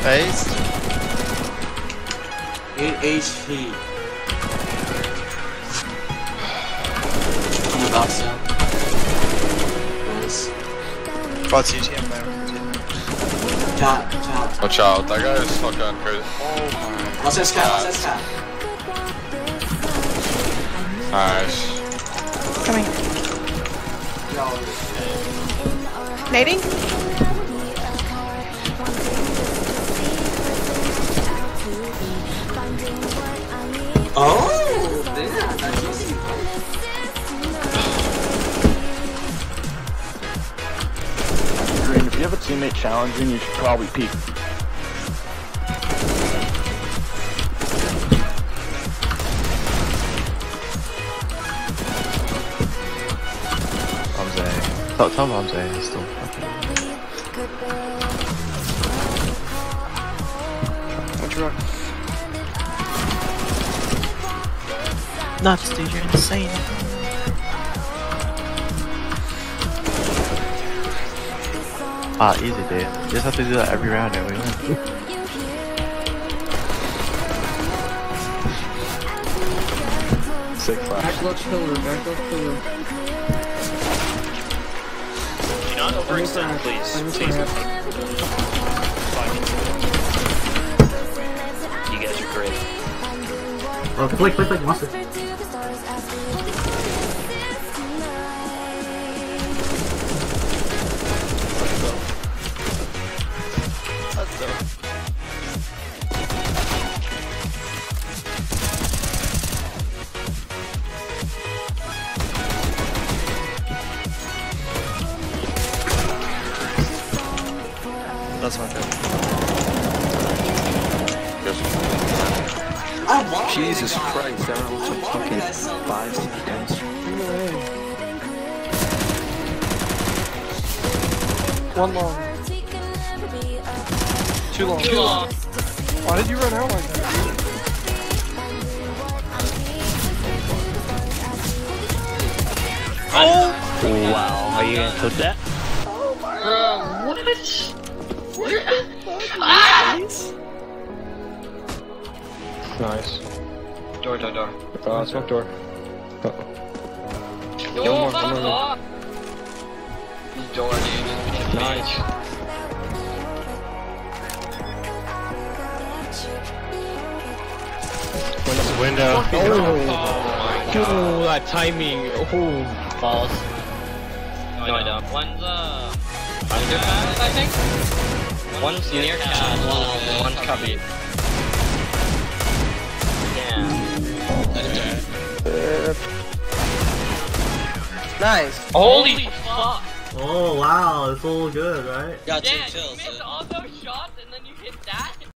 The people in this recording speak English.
Phased. 8 HP. On the box down. Nice. Got CTM there. Top. Watch out, that guy is fucking crazy. Oh my. Watch that scat, watch that scat. Nice. Coming. Nading? Oh, damn, that's easy. Green, if you have a teammate challenging, you should probably peek. Tell Ramsey he's still fucking. What's wrong? Nuts, dude, you're insane. Ah, easy, dude. You just have to do that every round and we win. Sick flash. Backlog pillar. Not overextend, please. You guys are great. Oh, click, monster. That's my favorite. Jesus Christ, that was like fucking 5 seconds. One long. Too long. Why did you run out like that? Oh! Wow, are you gonna clip that? Bro, what? Nice. Door. Smoke door. Yo, fuck off. Door, dude. Nice. Window. Oh my god. Ooh, that timing. Ooh. Balls. No, I don't. One's underpass, I think. One's near cat, one's cubby. Damn. Nice. Holy fuck! Oh wow, it's all good, right? Got 2 Yeah, kills. you missed all those shots and then you hit that?